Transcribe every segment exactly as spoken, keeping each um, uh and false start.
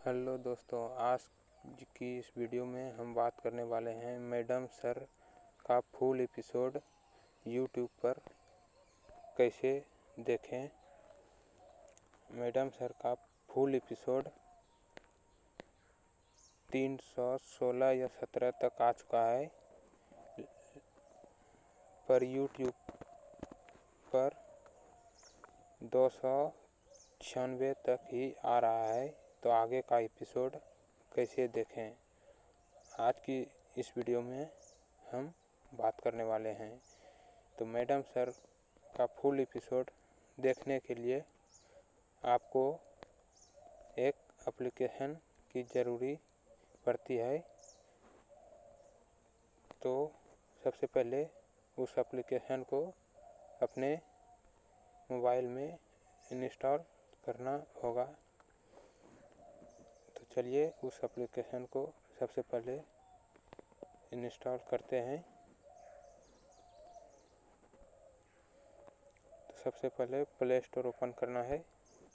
Hello दोस्तों, आज की इस वीडियो में हम बात करने वाले हैं मैडम सर का फुल एपिसोड यूट्यूब पर कैसे देखें। मैडम सर का फुल एपिसोड तीन सौ सोलह या सत्रह तक आ चुका है, पर यूट्यूब पर दो सौ छियानवे तक ही आ रहा है। तो आगे का एपिसोड कैसे देखें, आज की इस वीडियो में हम बात करने वाले हैं। तो मैडम सर का फुल एपिसोड देखने के लिए आपको एक एप्लीकेशन की ज़रूरी पड़ती है। तो सबसे पहले उस एप्लीकेशन को अपने मोबाइल में इंस्टॉल करना होगा। तो चलिए उस एप्लीकेशन को सबसे पहले इंस्टॉल करते हैं। तो सबसे पहले प्ले स्टोर ओपन करना है।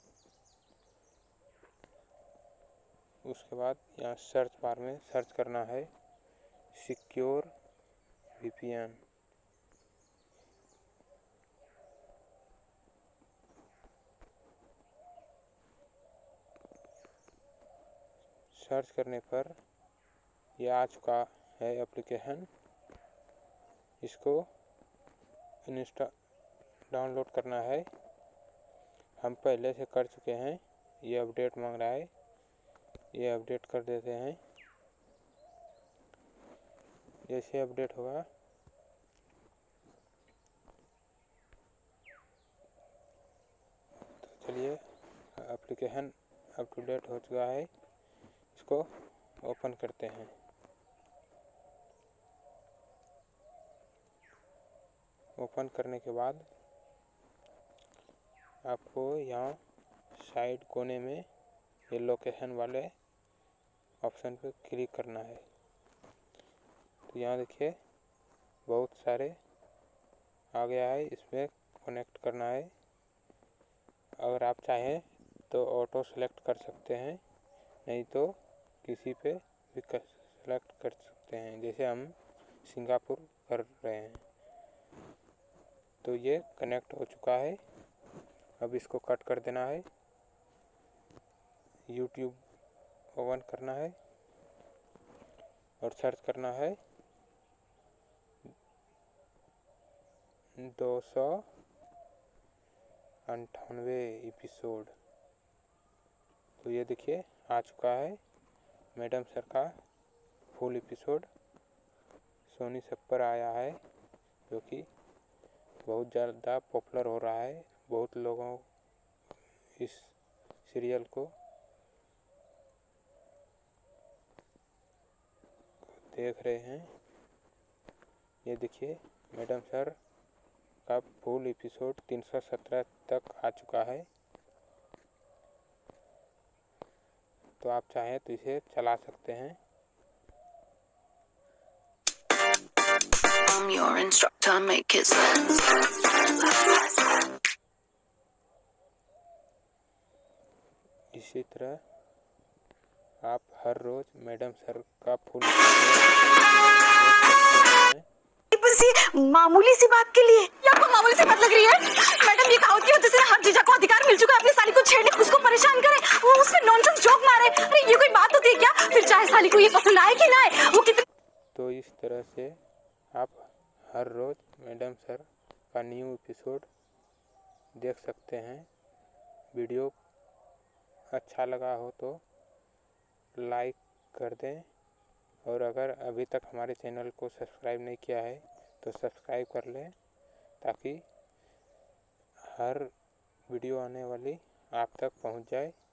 उसके बाद यहाँ सर्च बार में सर्च करना है सिक्योर वीपीएन। सर्च करने पर यह आ चुका है एप्लीकेशन। इसको इंस्टॉल डाउनलोड करना है। हम पहले से कर चुके हैं। ये अपडेट मांग रहा है, ये अपडेट कर देते हैं। जैसे अपडेट होगा तो चलिए, एप्लीकेशन अप टू डेट हो चुका है। इसको ओपन करते हैं। ओपन करने के बाद आपको यहाँ साइड कोने में ये लोकेशन वाले ऑप्शन पे क्लिक करना है। तो यहाँ देखिए बहुत सारे आ गया है, इसमें कनेक्ट करना है। अगर आप चाहें तो ऑटो सेलेक्ट कर सकते हैं, नहीं तो किसी पे भी सेलेक्ट कर सकते हैं, जैसे हम सिंगापुर कर रहे हैं। तो ये कनेक्ट हो चुका है। अब इसको कट कर देना है। यूट्यूब ओपन करना है और सर्च करना है दो सौ अंठानवे एपिसोड। तो ये देखिए आ चुका है मैडम सर का फुल एपिसोड। सोनी सब पर आया है, जो कि बहुत ज़्यादा पॉपुलर हो रहा है। बहुत लोगों इस सीरियल को देख रहे हैं। ये देखिए मैडम सर का फुल एपिसोड तीन सौ सत्रह तक आ चुका है। तो आप चाहें तो इसे चला सकते हैं। I'm your instructor, make it sense. इसी तरह आप हर रोज मैडम सर का फुल बस ये मामूली सी बात के लिए या आपको मामूली सी बात लग रही है? मैडम, ये कहावत की वजह से हर जीजा को अधिकार मिल चुका है अपनी साली को छेड़ने, उसको परेशान करे, वो उससे नॉनसेंस जोक मारे। अरे ये कोई बात होती है क्या? फिर चाहे साली को ये पसंद आए कि ना आए, वो कितने। तो इस तरह से आप हर रोज मैडम सर का न्यू एपिसोड देख सकते हैं। वीडियो अच्छा लगा हो तो लाइक कर दें, और अगर अभी तक हमारे चैनल को सब्सक्राइब नहीं किया है तो सब्सक्राइब कर लें, ताकि हर वीडियो आने वाली आप तक पहुंच जाए।